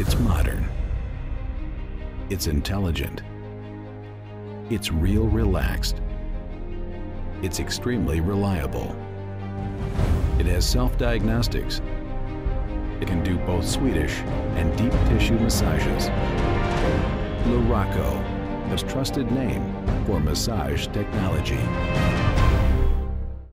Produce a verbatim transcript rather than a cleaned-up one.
It's modern. It's intelligent. It's real relaxed. It's extremely reliable. It has self-diagnostics. It can do both Swedish and deep tissue massages. Luraco, the trusted name for massage technology.